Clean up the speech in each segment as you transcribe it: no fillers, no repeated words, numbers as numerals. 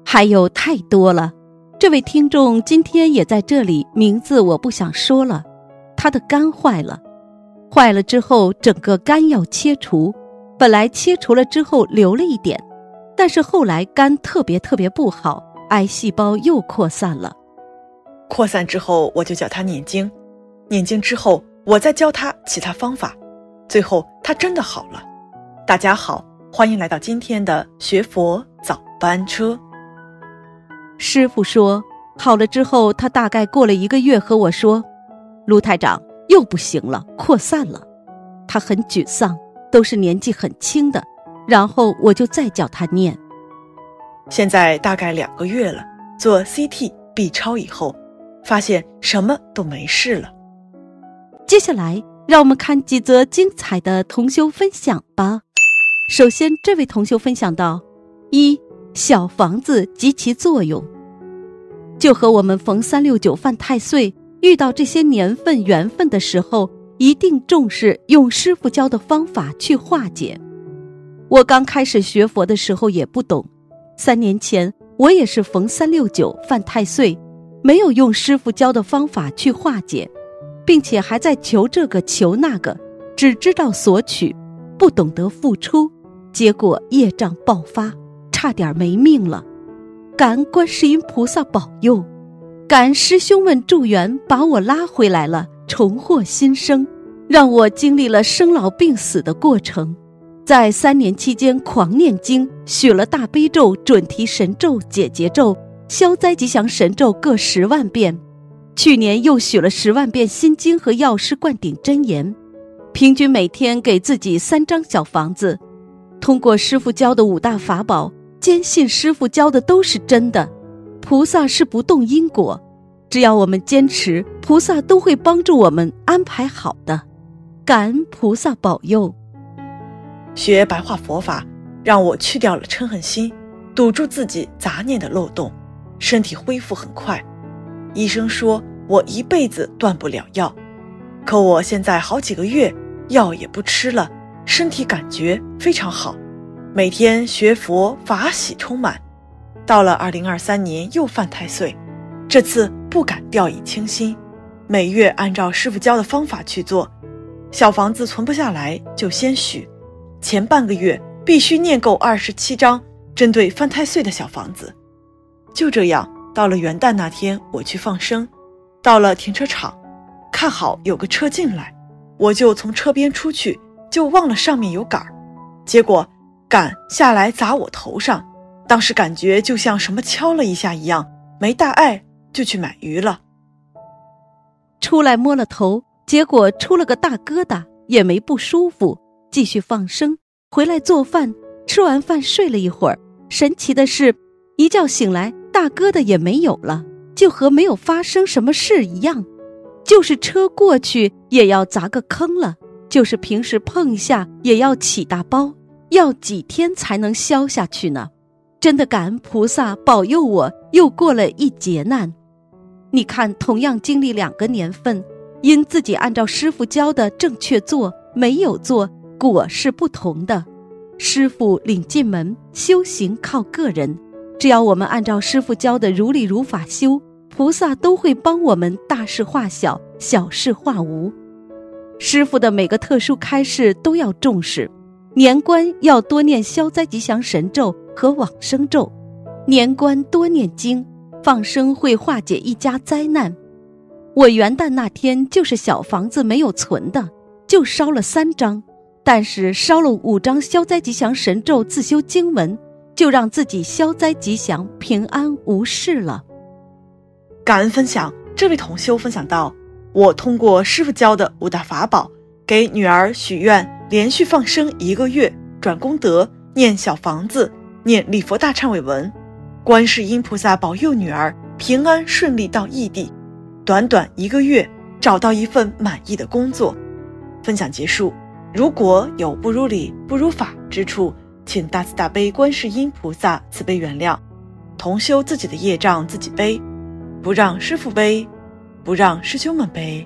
还有太多了。这位听众今天也在这里，名字我不想说了。他的肝坏了，坏了之后整个肝要切除，本来切除了之后留了一点，但是后来肝特别不好，癌细胞又扩散了。 扩散之后我就教他念经，念经之后我再教他其他方法，最后他真的好了。大家好，欢迎来到今天的学佛早班车。 师父说好了之后，他大概过了1个月和我说，卢台长又不行了，扩散了。他很沮丧，都是年纪很轻的，然后我就再叫他念。 现在大概2个月了，做 CT、B 超以后发现什么都没事了。 接下来让我们看几则精彩的同修分享吧。首先这位同修分享到：1. 小房子及其作用。就和我们逢369犯太岁遇到这些年份缘分的时候，一定重视用师父教的方法去化解。我刚开始学佛的时候也不懂，3年前我也是逢369犯太岁，没有用师父教的方法去化解，并且还在求这个求那个，只知道索取，不懂得付出，结果业障爆发，差点没命了。感恩观世音菩萨保佑，感恩师兄们助缘把我拉回来了，重获新生，让我经历了生老病死的过程。在3年期间狂念经，许了大悲咒、准提神咒、解结咒、消灾吉祥神咒各10万遍，去年又许了10万遍心经和药师灌顶真言，平均每天给自己3张小房子。通过师父教的5大法宝，坚信师父教的都是真的，菩萨是不动因果，只要我们坚持，菩萨都会帮助我们安排好的。感恩菩萨保佑。 学白话佛法让我去掉了嗔恨心，堵住自己杂念的漏洞，身体恢复很快。医生说我一辈子断不了药，可我现在好几个月药也不吃了，身体感觉非常好，每天学佛法喜充满。到了2023年又犯太岁，这次不敢掉以轻心，每月按照师父教的方法去做，小房子存不下来就先许，前半个月必须念够27张针对犯太岁的小房子。就这样，到了元旦那天我去放生，到了停车场，看好有个车进来，我就从车边出去，就忘了上面有杆儿，结果杆下来砸我头上，当时感觉就像什么敲了一下一样，没大碍，就去买鱼了。 出来摸了头，结果出了个大疙瘩，也没不舒服，继续放生，回来做饭，吃完饭睡了一会儿，神奇的是，一觉醒来大疙瘩也没有了，就和没有发生什么事一样，就是车过去也要砸个坑了，就是平时碰一下也要起大包，要几天才能消下去呢？真的感恩菩萨保佑我又过了一劫难。你看，同样经历2个年份，因自己按照师父教的正确做，没有做，果是不同的。师父领进门，修行靠个人，只要我们按照师父教的如理如法修，菩萨都会帮我们大事化小，小事化无。师父的每个特殊开示都要重视，年关要多念消灾吉祥神咒和往生咒，年关多念经，放生会化解一家灾难。我元旦那天就是小房子没有存的，就烧了3张，但是烧了5张消灾吉祥神咒自修经文，就让自己消灾吉祥平安无事了。 感恩分享，这位同修分享到，我通过师父教的5大法宝，给女儿许愿连续放生1个月，转功德，念小房子，念礼佛大忏悔文，观世音菩萨保佑女儿平安顺利到异地，短短1个月找到一份满意的工作。分享结束，如果有不如理不如法之处，请大慈大悲观世音菩萨慈悲原谅，同修自己的业障自己背，不让师父背，不让师兄们背。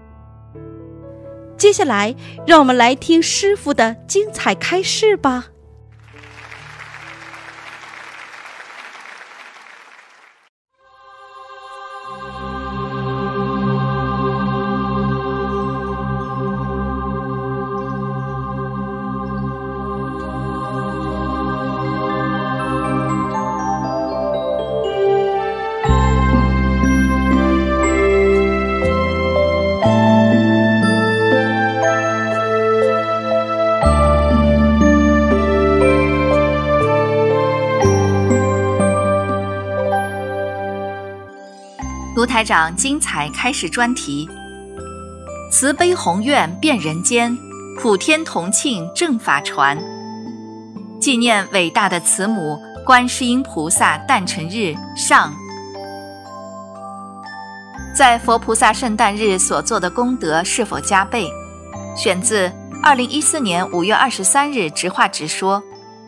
接下来让我们来听师父的精彩开示吧。 台长精彩开始专题：慈悲宏愿遍人间，普天同庆正法传。纪念伟大的慈母观世音菩萨诞辰日上。在佛菩萨圣诞日所做的功德是否加倍？选自2014年5月23日直话直说。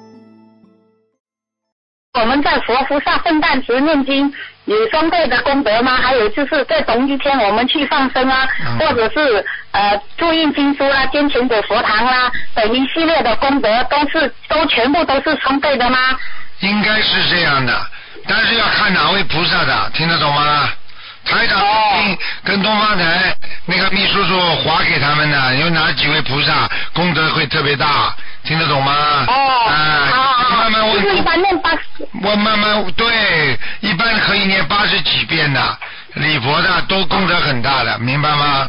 我们在佛菩萨圣诞时念经有双倍的功德吗？还有就是在同一天我们去放生啊，或者是注印经书啦、捐钱给佛堂啦等一系列的功德，都全部都是双倍的吗？ 应该是这样的，但是要看哪位菩萨的，听得懂吗？台长跟东方台那个秘书处划给他们的，有哪几位菩萨功德会特别大，听得懂吗？慢慢问。 就是一般念80。 我慢慢对，一般可以念80几遍的，礼佛的都功德很大的，明白吗？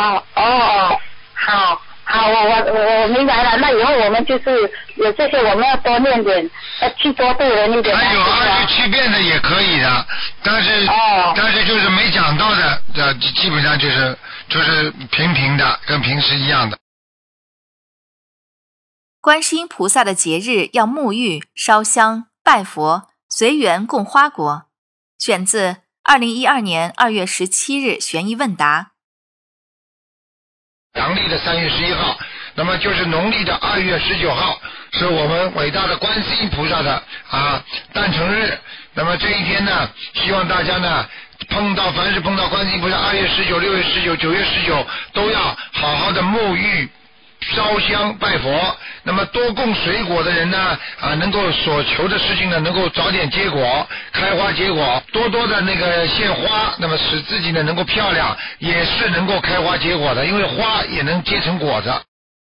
好，我明白了。那以后我们就是有这些，我们要多念点，去多对人一点。 还有27遍的也可以的，但是就是没讲到的，基本上就是平的，跟平时一样的。 观世音菩萨的节日要沐浴、烧香、拜佛、随缘供花果。选自2012年2月17日悬疑问答。 阳历的3月11号，那么就是农历的2月19号，是我们伟大的观世音菩萨的诞辰日。那么这一天呢，希望大家呢凡是碰到观世音菩萨2月19、6月19、9月19都要好好的沐浴、烧香拜佛，那么多供水果的人呢能够所求的事情呢能够早点结果，开花结果，多多的那个献花，那么使自己呢能够漂亮，也是能够开花结果的，因为花也能结成果子。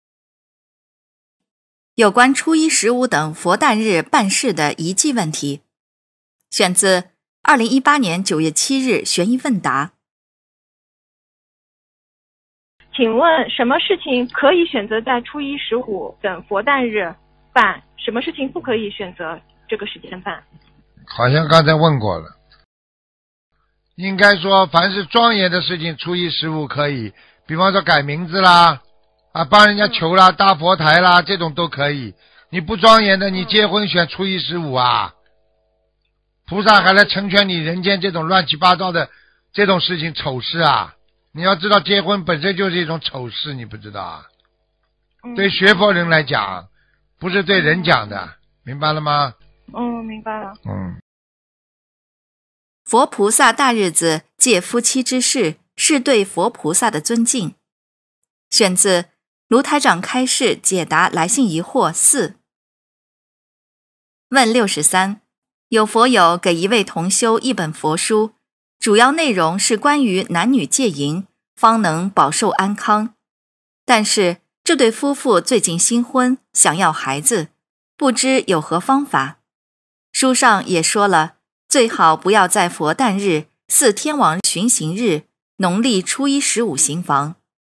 有关初一、15等佛诞日办事的遗迹问题，选自2018年9月7日悬疑问答。 请问什么事情可以选择在初一、15等佛诞日办？什么事情不可以选择这个时间办？ 好像刚才问过了，应该说凡是庄严的事情，初一、15可以，比方说改名字啦，帮人家求啦、搭佛台啦，这种都可以。你不庄严的，你结婚选初一、15啊？菩萨还来成全你人间这种乱七八糟的这种事情丑事啊！你要知道结婚本身就是一种丑事，你不知道啊？对学佛人来讲，不是对人讲的，明白了吗？ 明白了。 佛菩萨大日子借夫妻之事，是对佛菩萨的尊敬。选自卢台长开示解答来信疑惑4。问63，有佛友给一位同修一本佛书，主要内容是关于男女戒淫，方能保寿安康。但是这对夫妇最近新婚，想要孩子，不知有何方法。书上也说了，最好不要在佛诞日、4天王巡行日、农历初一、15行房。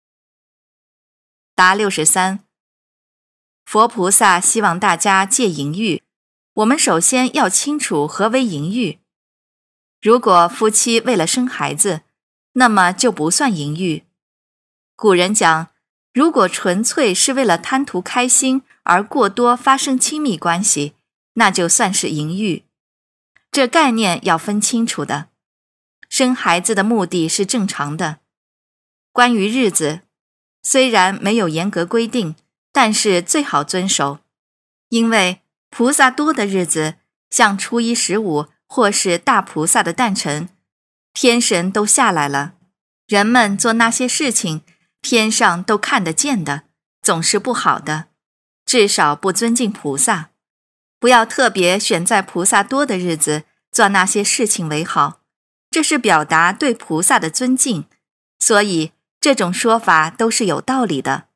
答63，佛菩萨希望大家戒淫欲，我们首先要清楚何为淫欲。如果夫妻为了生孩子，那么就不算淫欲。古人讲，如果纯粹是为了贪图开心而过多发生亲密关系，那就算是淫欲。这概念要分清楚的。生孩子的目的是正常的。关于日子，虽然没有严格规定，但是最好遵守。因为菩萨多的日子，像初一、15或是大菩萨的诞辰，天神都下来了，人们做那些事情，天上都看得见的，总是不好的，至少不尊敬菩萨。不要特别选在菩萨多的日子做那些事情为好，这是表达对菩萨的尊敬，所以这种说法都是有道理的。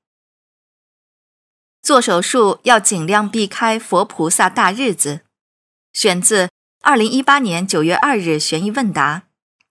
做手术要尽量避开佛菩萨大日子。选自2018年9月2日悬疑问答。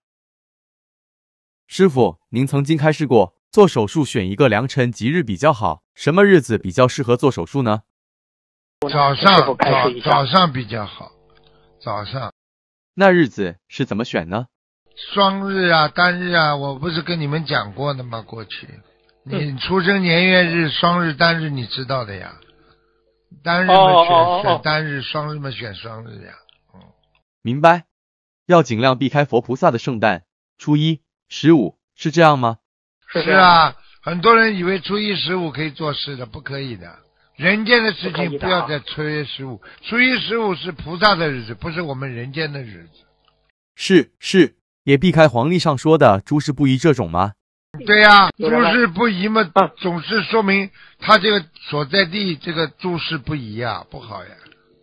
师父，您曾经开示过，做手术选一个良辰吉日比较好，什么日子比较适合做手术呢？ 早上比较好，早上。 那日子是怎么选呢？ 双日啊、单日啊，我不是跟你们讲过的吗？过去你出生年月日、双日、单日，你知道的呀。单日嘛选单日，双日嘛选双日呀。 明白。要尽量避开佛菩萨的圣诞、初一、15，是这样吗？ 是啊，很多人以为初一、15可以做事的，不可以的。人间的事情不要在初一、15，初一、15是菩萨的日子，不是我们人间的日子。 是，也避开黄历上说的诸事不宜这种吗？ 对呀，诸事不宜嘛，总是说明他这个所在地这个诸事不宜啊，不好呀。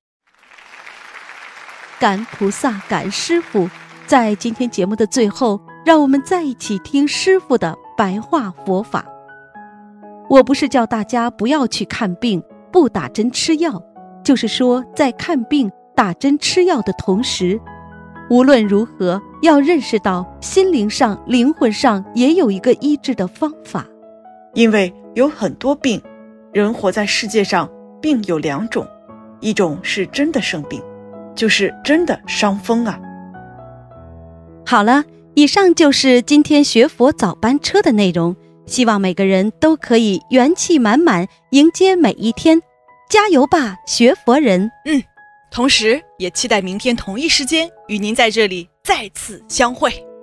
感菩萨，感师父。在今天节目的最后，让我们再一起听师父的白话佛法。我不是叫大家不要去看病，不打针吃药，就是说在看病、打针吃药的同时，无论如何要认识到心灵上、灵魂上也有一个医治的方法。 因为有很多病，人活在世界上，病有2种，一种是真的生病，就是真的伤风啊。 好了，以上就是今天学佛早班车的内容，希望每个人都可以元气满满迎接每一天，加油吧，学佛人！ 同时也期待明天同一时间与您在这里再次相会。